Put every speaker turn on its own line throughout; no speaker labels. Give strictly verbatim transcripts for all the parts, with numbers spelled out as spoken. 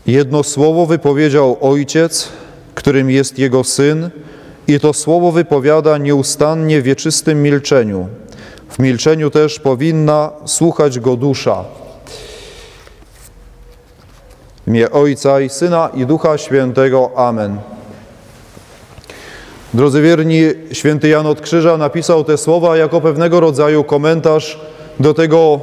Jedno słowo wypowiedział Ojciec, którym jest Jego Syn, i to słowo wypowiada nieustannie w wieczystym milczeniu. W milczeniu też powinna słuchać Go dusza. W imię Ojca i Syna i Ducha Świętego. Amen. Drodzy wierni, święty Jan od Krzyża napisał te słowa jako pewnego rodzaju komentarz do tego,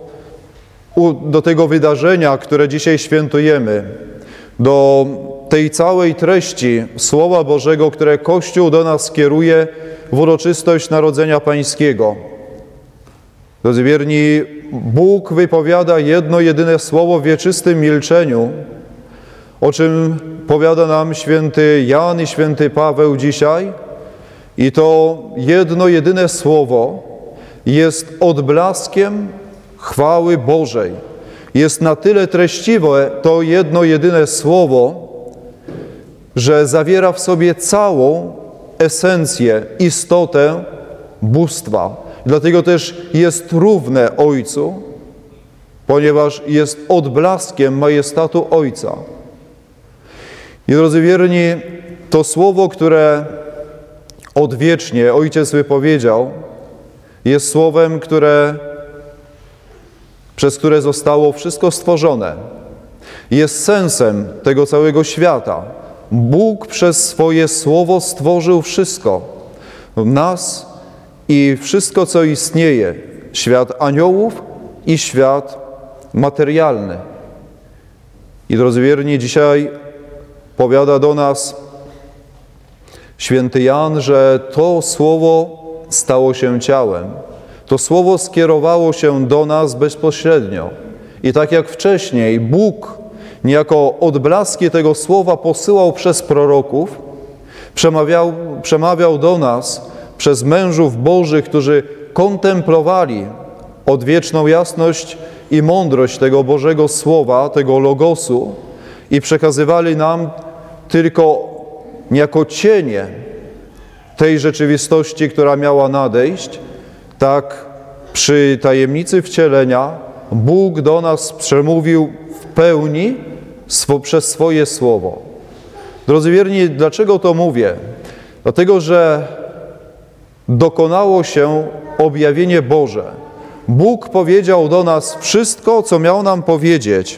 do tego wydarzenia, które dzisiaj świętujemy, do tej całej treści Słowa Bożego, które Kościół do nas kieruje w uroczystość Narodzenia Pańskiego. Drodzy wierni, Bóg wypowiada jedno, jedyne słowo w wieczystym milczeniu, o czym powiada nam święty Jan i święty Paweł dzisiaj. I to jedno, jedyne słowo jest odblaskiem chwały Bożej. Jest na tyle treściwe to jedno, jedyne słowo, że zawiera w sobie całą esencję, istotę bóstwa. Dlatego też jest równe Ojcu, ponieważ jest odblaskiem majestatu Ojca. I drodzy wierni, to słowo, które odwiecznie Ojciec wypowiedział, jest słowem, które, przez które zostało wszystko stworzone. Jest sensem tego całego świata. Bóg przez swoje słowo stworzył wszystko. Nas i wszystko, co istnieje. Świat aniołów i świat materialny. I drodzy wierni, dzisiaj powiada do nas święty Jan, że to słowo stało się ciałem. To słowo skierowało się do nas bezpośrednio. I tak jak wcześniej Bóg niejako odblaski tego słowa posyłał przez proroków, przemawiał, przemawiał do nas przez mężów Bożych, którzy kontemplowali odwieczną jasność i mądrość tego Bożego Słowa, tego Logosu i przekazywali nam tylko niejako cienie tej rzeczywistości, która miała nadejść. Tak przy tajemnicy wcielenia Bóg do nas przemówił w pełni swo, przez swoje Słowo. Drodzy wierni, dlaczego to mówię? Dlatego, że dokonało się objawienie Boże. Bóg powiedział do nas wszystko, co miał nam powiedzieć.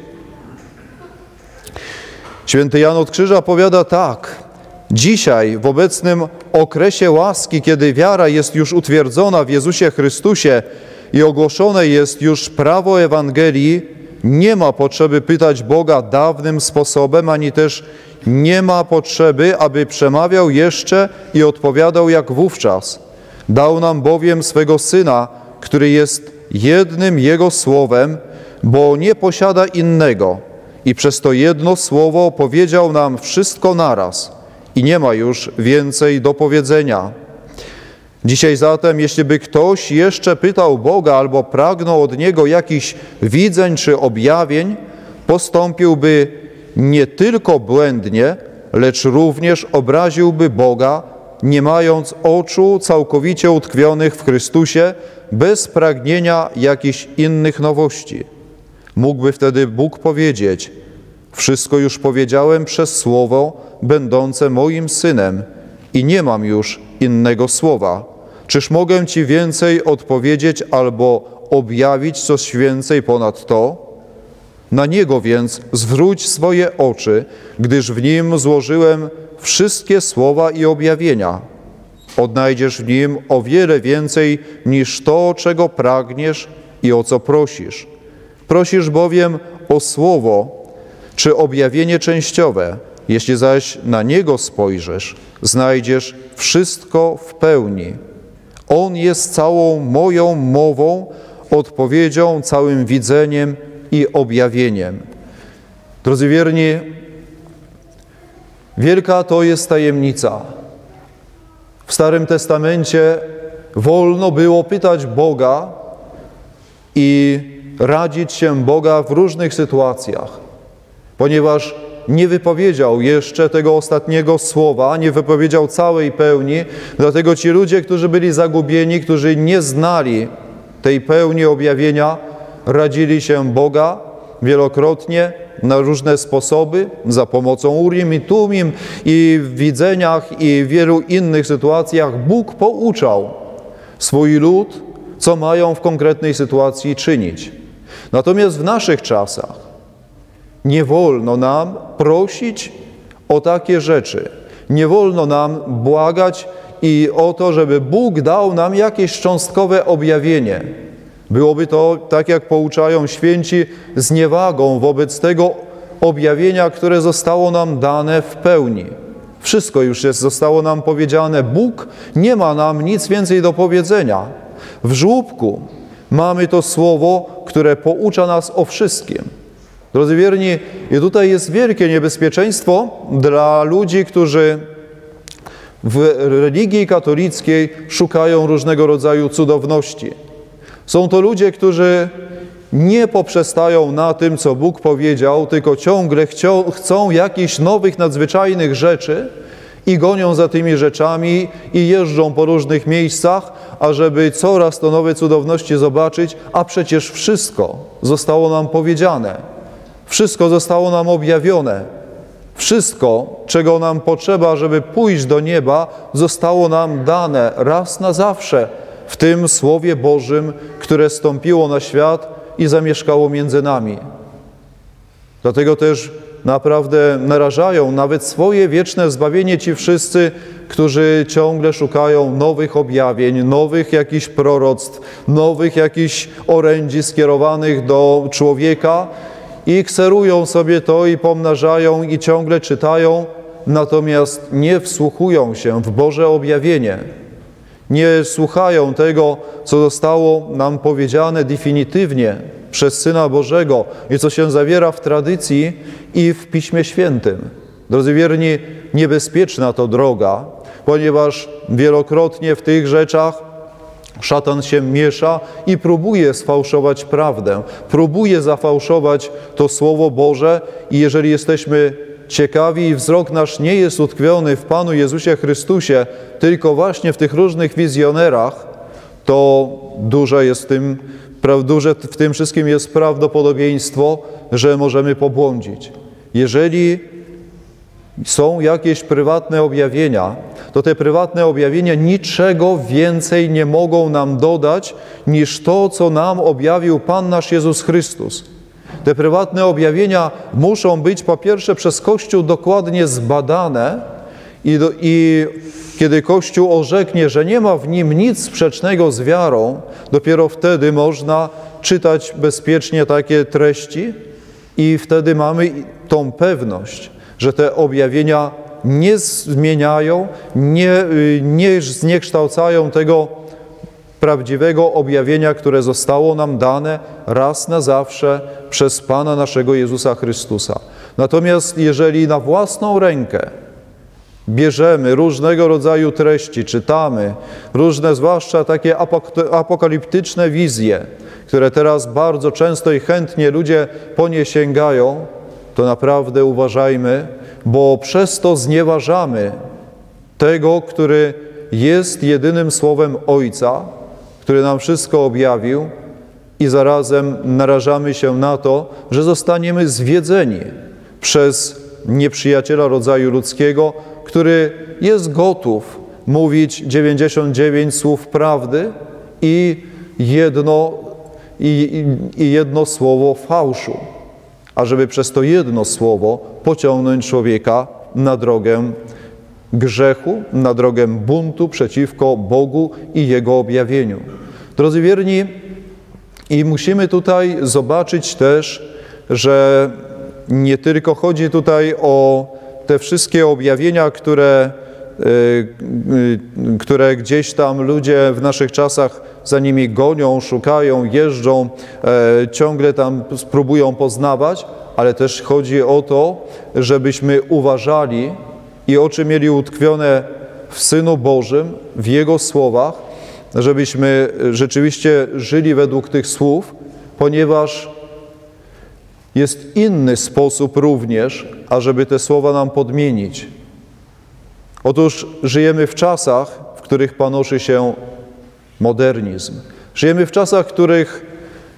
Święty Jan od Krzyża powiada tak: dzisiaj, w obecnym okresie łaski, kiedy wiara jest już utwierdzona w Jezusie Chrystusie i ogłoszone jest już prawo Ewangelii, nie ma potrzeby pytać Boga dawnym sposobem, ani też nie ma potrzeby, aby przemawiał jeszcze i odpowiadał jak wówczas. Dał nam bowiem swego Syna, który jest jednym Jego Słowem, bo nie posiada innego. I przez to jedno słowo powiedział nam wszystko naraz i nie ma już więcej do powiedzenia. Dzisiaj zatem, jeśli by ktoś jeszcze pytał Boga albo pragnął od Niego jakichś widzeń czy objawień, postąpiłby nie tylko błędnie, lecz również obraziłby Boga, nie mając oczu całkowicie utkwionych w Chrystusie, bez pragnienia jakichś innych nowości. Mógłby wtedy Bóg powiedzieć: wszystko już powiedziałem przez Słowo, będące moim Synem i nie mam już innego słowa. Czyż mogę Ci więcej odpowiedzieć albo objawić coś więcej ponad to? Na Niego więc zwróć swoje oczy, gdyż w Nim złożyłem wszystkie słowa i objawienia. Odnajdziesz w Nim o wiele więcej niż to, czego pragniesz i o co prosisz. Prosisz bowiem o słowo czy objawienie częściowe. Jeśli zaś na Niego spojrzysz, znajdziesz wszystko w pełni. On jest całą moją mową, odpowiedzią, całym widzeniem i objawieniem. Drodzy wierni, wielka to jest tajemnica. W Starym Testamencie wolno było pytać Boga i radzić się Boga w różnych sytuacjach, ponieważ nie wypowiedział jeszcze tego ostatniego słowa, nie wypowiedział całej pełni, dlatego ci ludzie, którzy byli zagubieni, którzy nie znali tej pełni objawienia, radzili się Boga wielokrotnie na różne sposoby, za pomocą Urim i Tumim i w widzeniach i w wielu innych sytuacjach Bóg pouczał swój lud, co mają w konkretnej sytuacji czynić. Natomiast w naszych czasach nie wolno nam prosić o takie rzeczy. Nie wolno nam błagać i o to, żeby Bóg dał nam jakieś szczątkowe objawienie. Byłoby to, tak jak pouczają święci, zniewagą wobec tego objawienia, które zostało nam dane w pełni. Wszystko już jest, zostało nam powiedziane. Bóg nie ma nam nic więcej do powiedzenia. W żłóbku mamy to słowo, które poucza nas o wszystkim. Drodzy wierni, i tutaj jest wielkie niebezpieczeństwo dla ludzi, którzy w religii katolickiej szukają różnego rodzaju cudowności. Są to ludzie, którzy nie poprzestają na tym, co Bóg powiedział, tylko ciągle chcą, chcą jakichś nowych, nadzwyczajnych rzeczy i gonią za tymi rzeczami i jeżdżą po różnych miejscach, ażeby coraz to nowe cudowności zobaczyć, a przecież wszystko zostało nam powiedziane. Wszystko zostało nam objawione. Wszystko, czego nam potrzeba, żeby pójść do nieba, zostało nam dane raz na zawsze w tym Słowie Bożym, które stąpiło na świat i zamieszkało między nami. Dlatego też naprawdę narażają nawet swoje wieczne zbawienie ci wszyscy, którzy ciągle szukają nowych objawień, nowych jakichś proroctw, nowych jakichś orędzi skierowanych do człowieka i kserują sobie to i pomnażają i ciągle czytają, natomiast nie wsłuchują się w Boże objawienie. Nie słuchają tego, co zostało nam powiedziane definitywnie przez Syna Bożego i co się zawiera w tradycji i w Piśmie Świętym. Drodzy wierni, niebezpieczna to droga, ponieważ wielokrotnie w tych rzeczach szatan się miesza i próbuje sfałszować prawdę, próbuje zafałszować to Słowo Boże i jeżeli jesteśmy ciekawi i wzrok nasz nie jest utkwiony w Panu Jezusie Chrystusie, tylko właśnie w tych różnych wizjonerach, to duże jest w tym, duże w tym wszystkim jest prawdopodobieństwo, że możemy pobłądzić. Jeżeli są jakieś prywatne objawienia, to te prywatne objawienia niczego więcej nie mogą nam dodać niż to, co nam objawił Pan nasz Jezus Chrystus. Te prywatne objawienia muszą być po pierwsze przez Kościół dokładnie zbadane i, do, i kiedy Kościół orzeknie, że nie ma w nim nic sprzecznego z wiarą, dopiero wtedy można czytać bezpiecznie takie treści i wtedy mamy tą pewność, że te objawienia nie zmieniają, nie, nie zniekształcają tego prawdziwego objawienia, które zostało nam dane raz na zawsze przez Pana naszego Jezusa Chrystusa. Natomiast jeżeli na własną rękę bierzemy różnego rodzaju treści, czytamy różne, zwłaszcza takie apokaliptyczne wizje, które teraz bardzo często i chętnie ludzie po nie sięgają, to naprawdę uważajmy, bo przez to znieważamy tego, który jest jedynym słowem Ojca, który nam wszystko objawił i zarazem narażamy się na to, że zostaniemy zwiedzeni przez nieprzyjaciela rodzaju ludzkiego, który jest gotów mówić dziewięćdziesiąt dziewięć słów prawdy i jedno, i, i jedno słowo fałszu, ażeby przez to jedno słowo pociągnąć człowieka na drogę grzechu, na drogę buntu przeciwko Bogu i Jego objawieniu. Drodzy wierni, i musimy tutaj zobaczyć też, że nie tylko chodzi tutaj o te wszystkie objawienia, które, które gdzieś tam ludzie w naszych czasach za nimi gonią, szukają, jeżdżą, ciągle tam spróbują poznawać, ale też chodzi o to, żebyśmy uważali i oczy mieli utkwione w Synu Bożym, w Jego słowach, żebyśmy rzeczywiście żyli według tych słów, ponieważ jest inny sposób również, ażeby te słowa nam podmienić. Otóż żyjemy w czasach, w których panoszy się modernizm. Żyjemy w czasach, w których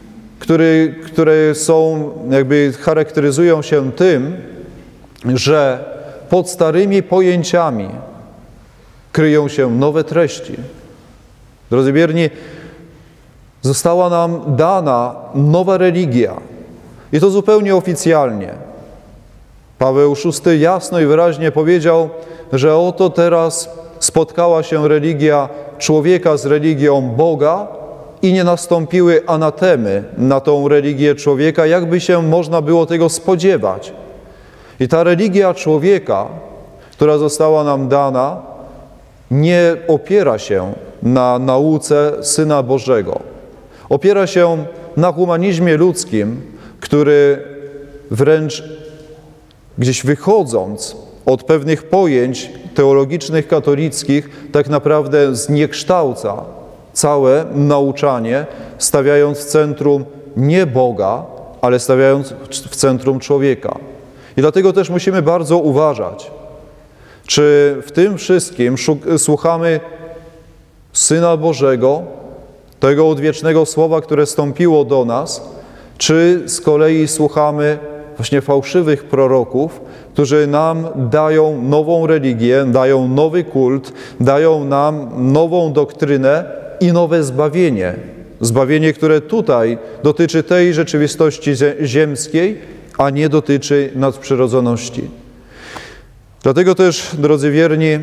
który, które są, jakby charakteryzują się tym, że pod starymi pojęciami kryją się nowe treści. Drodzy wierni, została nam dana nowa religia i to zupełnie oficjalnie. Paweł szósty jasno i wyraźnie powiedział, że oto teraz spotkała się religia człowieka z religią Boga i nie nastąpiły anatemy na tą religię człowieka, jakby się można było tego spodziewać. I ta religia człowieka, która została nam dana, nie opiera się na nauce Syna Bożego. Opiera się na humanizmie ludzkim, który wręcz gdzieś wychodząc od pewnych pojęć teologicznych, katolickich, tak naprawdę zniekształca całe nauczanie, stawiając w centrum nie Boga, ale stawiając w centrum człowieka. I dlatego też musimy bardzo uważać, czy w tym wszystkim słuchamy Syna Bożego, tego odwiecznego Słowa, które stąpiło do nas, czy z kolei słuchamy właśnie fałszywych proroków, którzy nam dają nową religię, dają nowy kult, dają nam nową doktrynę i nowe zbawienie. Zbawienie, które tutaj dotyczy tej rzeczywistości ziemskiej, a nie dotyczy nadprzyrodzoności. Dlatego też, drodzy wierni,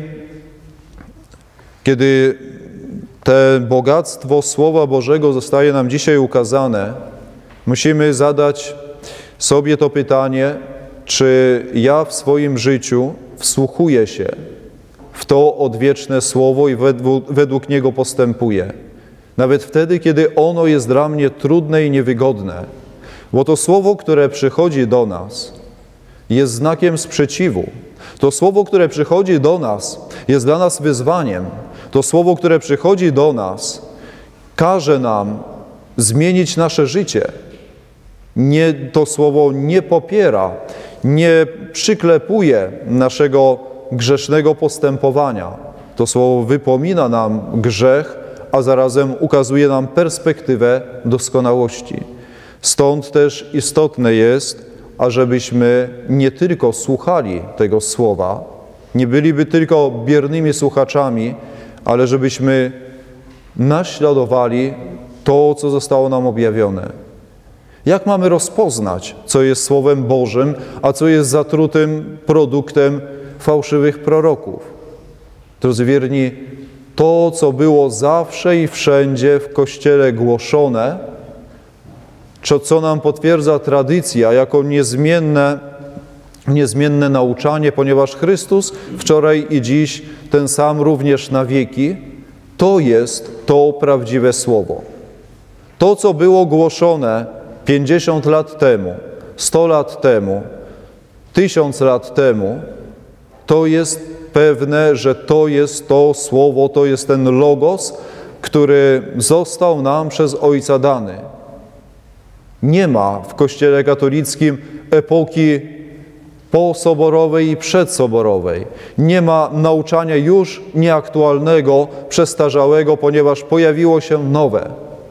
kiedy te bogactwo Słowa Bożego zostaje nam dzisiaj ukazane, musimy zadać sobie to pytanie, czy ja w swoim życiu wsłuchuję się w to odwieczne Słowo i według, według niego postępuję. Nawet wtedy, kiedy ono jest dla mnie trudne i niewygodne. Bo to Słowo, które przychodzi do nas, jest znakiem sprzeciwu. To Słowo, które przychodzi do nas, jest dla nas wyzwaniem. To Słowo, które przychodzi do nas, każe nam zmienić nasze życie. Nie, to Słowo nie popiera, nie przyklepuje naszego grzesznego postępowania. To Słowo wypomina nam grzech, a zarazem ukazuje nam perspektywę doskonałości. Stąd też istotne jest, ażebyśmy nie tylko słuchali tego Słowa, nie byliby tylko biernymi słuchaczami, ale żebyśmy naśladowali to, co zostało nam objawione. Jak mamy rozpoznać, co jest Słowem Bożym, a co jest zatrutym produktem fałszywych proroków? Drodzy wierni, to, co było zawsze i wszędzie w Kościele głoszone, co, co nam potwierdza tradycja jako niezmienne, niezmienne nauczanie, ponieważ Chrystus wczoraj i dziś ten sam również na wieki, to jest to prawdziwe Słowo. To, co było głoszone pięćdziesiąt lat temu, sto lat temu, tysiąc lat temu, to jest pewne, że to jest to Słowo, to jest ten Logos, który został nam przez Ojca dany. Nie ma w Kościele katolickim epoki posoborowej i przedsoborowej. Nie ma nauczania już nieaktualnego, przestarzałego, ponieważ pojawiło się nowe.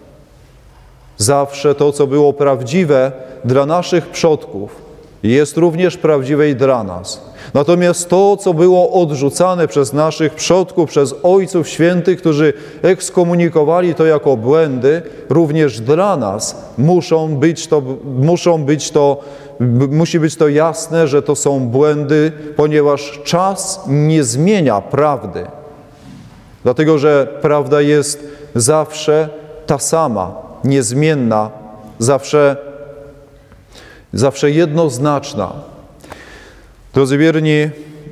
Zawsze to, co było prawdziwe dla naszych przodków, jest również prawdziwe i dla nas. Natomiast to, co było odrzucane przez naszych przodków, przez Ojców Świętych, którzy ekskomunikowali to jako błędy, również dla nas muszą być to, muszą być to, musi być to jasne, że to są błędy, ponieważ czas nie zmienia prawdy. Dlatego, że prawda jest zawsze ta sama, niezmienna, zawsze, zawsze jednoznaczna. Drodzy wierni,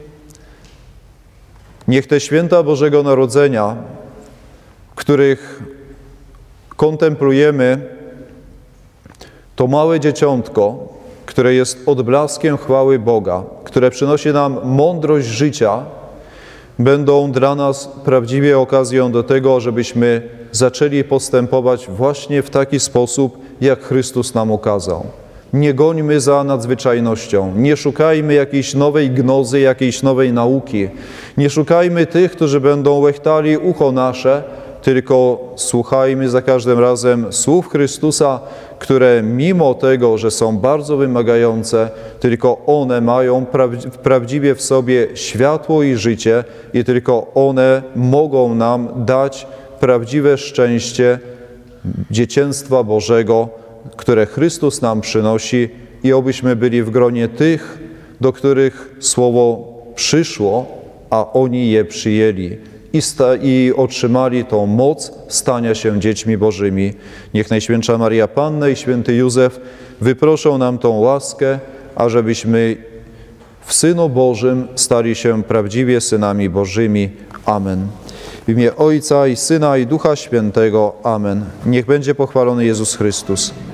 niech te święta Bożego Narodzenia, których kontemplujemy, to małe dzieciątko, które jest odblaskiem chwały Boga, które przynosi nam mądrość życia, będą dla nas prawdziwie okazją do tego, żebyśmy zaczęli postępować właśnie w taki sposób, jak Chrystus nam ukazał. Nie gońmy za nadzwyczajnością, nie szukajmy jakiejś nowej gnozy, jakiejś nowej nauki. Nie szukajmy tych, którzy będą łechtali ucho nasze, tylko słuchajmy za każdym razem słów Chrystusa, które mimo tego, że są bardzo wymagające, tylko one mają prawdziwie w sobie światło i życie i tylko one mogą nam dać prawdziwe szczęście dzieciństwa Bożego, które Chrystus nam przynosi i obyśmy byli w gronie tych, do których Słowo przyszło, a oni je przyjęli i, sta- i otrzymali tą moc stania się dziećmi Bożymi. Niech Najświętsza Maria Panna i Święty Józef wyproszą nam tą łaskę, ażebyśmy w Synu Bożym stali się prawdziwie synami Bożymi. Amen. W imię Ojca i Syna i Ducha Świętego. Amen. Niech będzie pochwalony Jezus Chrystus.